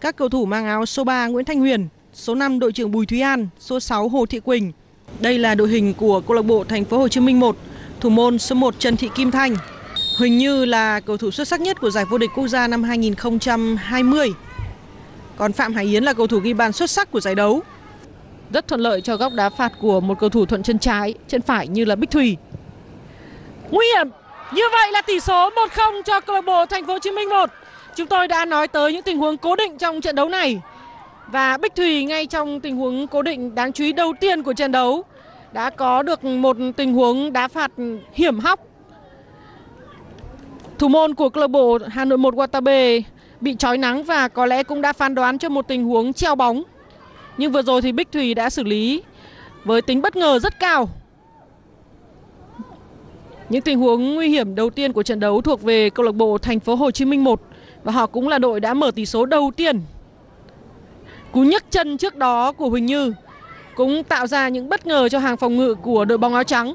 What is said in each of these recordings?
Các cầu thủ mang áo số 3 Nguyễn Thanh Huyền, số 5 đội trưởng Bùi Thúy An, số 6 Hồ Thị Quỳnh. Đây là đội hình của câu lạc bộ Thành phố Hồ Chí Minh 1, thủ môn số 1 Trần Thị Kim Thanh. Huỳnh Như là cầu thủ xuất sắc nhất của giải vô địch quốc gia năm 2020. Còn Phạm Hải Yến là cầu thủ ghi bàn xuất sắc của giải đấu. Rất thuận lợi cho góc đá phạt của một cầu thủ thuận chân trái, chân phải như là Bích Thùy. Nguy hiểm. Như vậy là tỷ số 1-0 cho câu lạc bộ Thành phố Hồ Chí Minh 1. Chúng tôi đã nói tới những tình huống cố định trong trận đấu này. Và Bích Thùy ngay trong tình huống cố định đáng chú ý đầu tiên của trận đấu đã có được một tình huống đá phạt hiểm hóc. Thủ môn của câu lạc bộ Hà Nội 1 Watabe bị chói nắng và có lẽ cũng đã phán đoán cho một tình huống treo bóng. Nhưng vừa rồi thì Bích Thùy đã xử lý với tính bất ngờ rất cao. Những tình huống nguy hiểm đầu tiên của trận đấu thuộc về câu lạc bộ Thành phố Hồ Chí Minh 1 và họ cũng là đội đã mở tỷ số đầu tiên. Cú nhấc chân trước đó của Huỳnh Như cũng tạo ra những bất ngờ cho hàng phòng ngự của đội bóng áo trắng.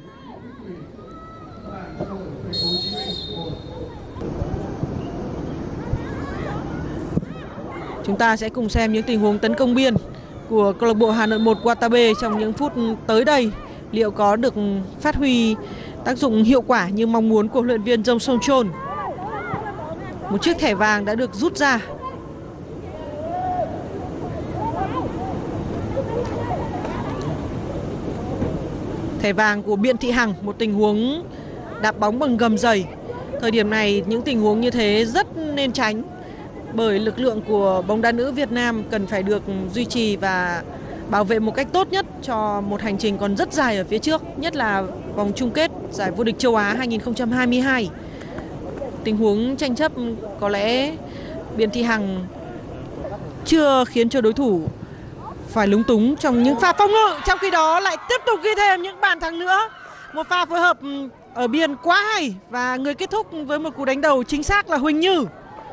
Chúng ta sẽ cùng xem những tình huống tấn công biên của câu lạc bộ Hà Nội 1 Watabe trong những phút tới đây. Liệu có được phát huy tác dụng hiệu quả như mong muốn của huấn luyện viên Jong Song Chol. Một chiếc thẻ vàng đã được rút ra. Thẻ vàng của Biện Thị Hằng, một tình huống đạp bóng bằng gầm giày. Thời điểm này những tình huống như thế rất nên tránh, bởi lực lượng của bóng đá nữ Việt Nam cần phải được duy trì và bảo vệ một cách tốt nhất cho một hành trình còn rất dài ở phía trước, nhất là vòng chung kết giải vô địch châu Á 2022. Tình huống tranh chấp có lẽ Biện Thị Hằng chưa khiến cho đối thủ phải lúng túng trong những pha phòng ngự, trong khi đó lại tiếp tục ghi thêm những bàn thắng nữa. Một pha phối hợp ở biên quá hay và người kết thúc với một cú đánh đầu chính xác là Huỳnh Như.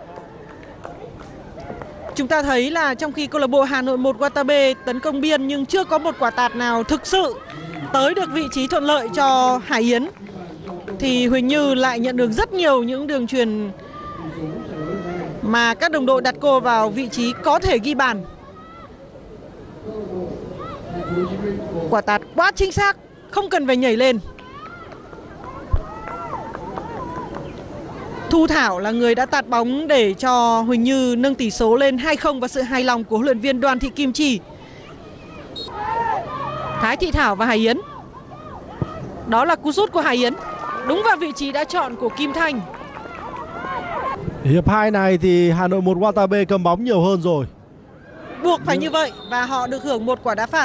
Chúng ta thấy là trong khi câu lạc bộ Hà Nội 1 Watabe tấn công biên nhưng chưa có một quả tạt nào thực sự tới được vị trí thuận lợi cho Hải Yến, thì Huỳnh Như lại nhận được rất nhiều những đường chuyền mà các đồng đội đặt cô vào vị trí có thể ghi bàn. Quả tạt quá chính xác, không cần phải nhảy lên. Thu Thảo là người đã tạt bóng để cho Huỳnh Như nâng tỷ số lên 2-0 và sự hài lòng của huấn luyện viên Đoàn Thị Kim Chi. Thái Thị Thảo và Hải Yến. Đó là cú sút của Hải Yến, đúng vào vị trí đã chọn của Kim Thanh. Hiệp 2 này thì Hà Nội 1 Watabe cầm bóng nhiều hơn rồi. Buộc phải như vậy và họ được hưởng một quả đá phạt.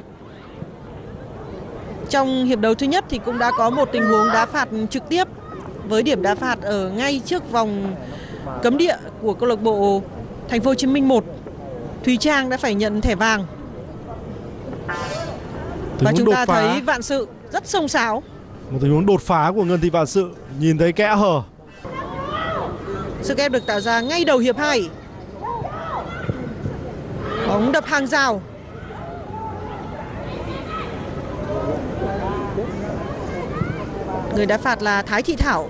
Trong hiệp đấu thứ nhất thì cũng đã có một tình huống đá phạt trực tiếp với điểm đá phạt ở ngay trước vòng cấm địa của câu lạc bộ Thành phố Hồ Chí Minh 1. Thùy Trang đã phải nhận thẻ vàng. Và chúng ta thấy Vạn Sự rất xông xáo. Một tình huống đột phá của Ngân Thị Vạn Sự, nhìn thấy kẽ hở. Sức ép được tạo ra ngay đầu hiệp 2. Bóng đập hàng rào. Người đá phạt là Thái Thị Thảo.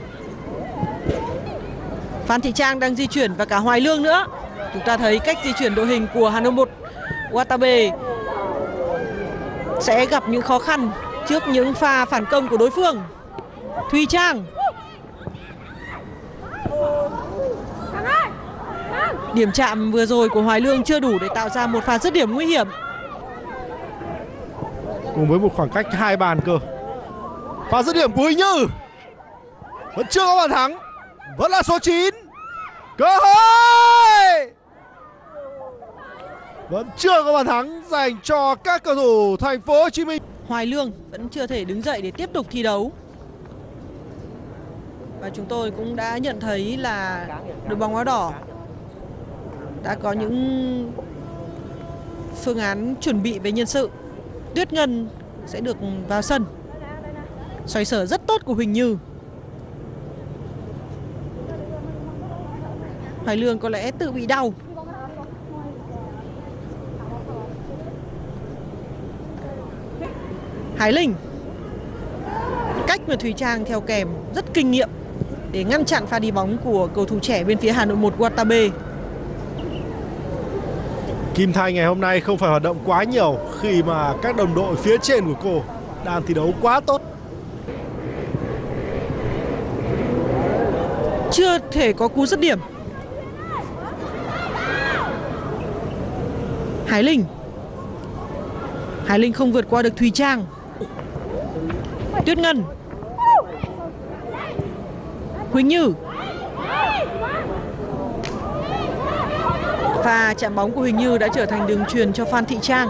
Phan Thị Trang đang di chuyển và cả Hoài Lương nữa. Chúng ta thấy cách di chuyển đội hình của Hà Nội 1 Watabe sẽ gặp những khó khăn trước những pha phản công của đối phương. Thùy Trang. Điểm chạm vừa rồi của Hoài Lương chưa đủ để tạo ra một pha dứt điểm nguy hiểm. Cùng với một khoảng cách 2 bàn cơ. Pha dứt điểm của Huỳnh Như. Vẫn chưa có bàn thắng. Vẫn là số 9. Cơ hội. Vẫn chưa có bàn thắng dành cho các cầu thủ Thành phố Hồ Chí Minh. Hoài Lương vẫn chưa thể đứng dậy để tiếp tục thi đấu. Và chúng tôi cũng đã nhận thấy là đội bóng áo đỏ đã có những phương án chuẩn bị về nhân sự. Tuyết Ngân sẽ được vào sân. Xoay sở rất tốt của Huỳnh Như. Hoài Lương có lẽ tự bị đau. Hải Linh. Cách mà Thùy Trang theo kèm rất kinh nghiệm để ngăn chặn pha đi bóng của cầu thủ trẻ bên phía Hà Nội 1 Watabe. Kim Thanh ngày hôm nay không phải hoạt động quá nhiều khi mà các đồng đội phía trên của cô đang thi đấu quá tốt. Chưa thể có cú dứt điểm. Hải Linh không vượt qua được Thùy Trang. Tuyết Ngân, Huỳnh Như. Và chạm bóng của Huỳnh Như đã trở thành đường chuyền cho Phan Thị Trang.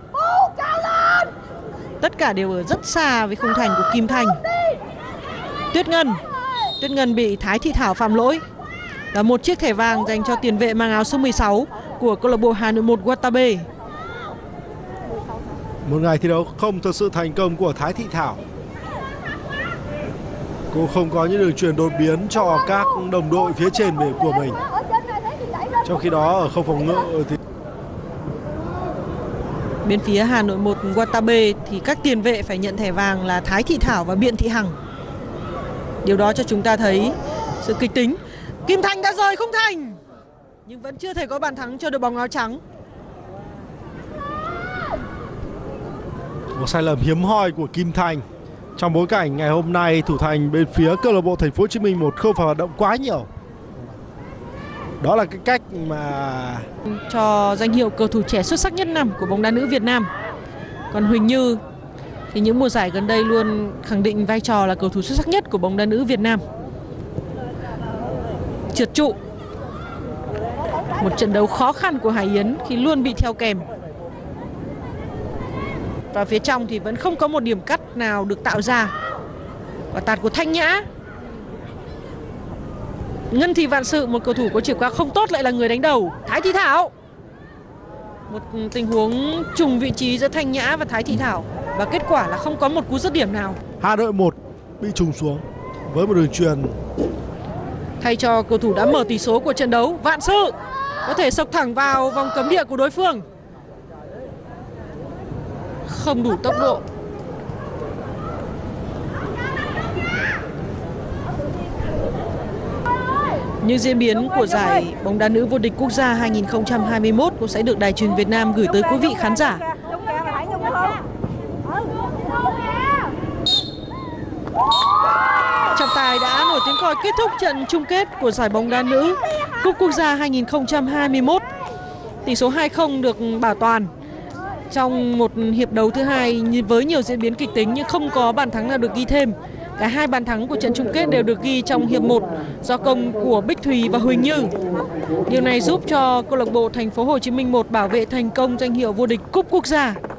Tất cả đều ở rất xa với khung thành của Kim Thanh. Tuyết Ngân bị Thái Thị Thảo phạm lỗi. Và một chiếc thẻ vàng dành cho tiền vệ mang áo số 16 của câu lạc bộ Hà Nội 1 Watabe. Một ngày thi đấu không thực sự thành công của Thái Thị Thảo. Cô không có những đường chuyền đột biến cho các đồng đội phía trên của mình. Trong khi đó ở khâu phòng ngự thì bên phía Hà Nội 1 Watabe thì các tiền vệ phải nhận thẻ vàng là Thái Thị Thảo và Biện Thị Hằng. Điều đó cho chúng ta thấy sự kịch tính. Kim Thanh đã rời khung thành nhưng vẫn chưa thể có bàn thắng cho đội bóng áo trắng. một sai lầm hiếm hoi của Kim Thanh trong bối cảnh ngày hôm nay thủ thành bên phía câu lạc bộ Thành phố Hồ Chí Minh một không phải hoạt động quá nhiều. Đó là cái cách mà cho danh hiệu cầu thủ trẻ xuất sắc nhất năm của bóng đá nữ Việt Nam. Còn Huỳnh Như thì những mùa giải gần đây luôn khẳng định vai trò là cầu thủ xuất sắc nhất của bóng đá nữ Việt Nam. Trượt trụ. Một trận đấu khó khăn của Hải Yến khi luôn bị theo kèm. Và phía trong thì vẫn không có một điểm cắt nào được tạo ra. Và tạt của Thanh Nhã. Ngân Thị Vạn Sự, một cầu thủ có chiều cao không tốt lại là người đánh đầu. Thái Thị Thảo. Một tình huống trùng vị trí giữa Thanh Nhã và Thái Thị Thảo. Và kết quả là không có một cú dứt điểm nào. Hà Nội 1 bị trùng xuống với một đường chuyền. Thay cho cầu thủ đã mở tỷ số của trận đấu, Vạn Sự có thể sộc thẳng vào vòng cấm địa của đối phương. Không đủ tốc độ. Như diễn biến của giải bóng đá nữ vô địch quốc gia 2021 cũng sẽ được Đài truyền Việt Nam gửi tới quý vị khán giả. Trọng tài đã nổi tiếng còi kết thúc trận chung kết của giải bóng đá nữ Cúp Quốc gia 2021. Tỷ số 2-0 được bảo toàn trong một hiệp đấu thứ hai với nhiều diễn biến kịch tính nhưng không có bàn thắng nào được ghi thêm. Cả hai bàn thắng của trận chung kết đều được ghi trong hiệp 1 do công của Bích Thùy và Huỳnh Như. Điều này giúp cho câu lạc bộ Thành phố Hồ Chí Minh 1 bảo vệ thành công danh hiệu vô địch Cúp Quốc gia.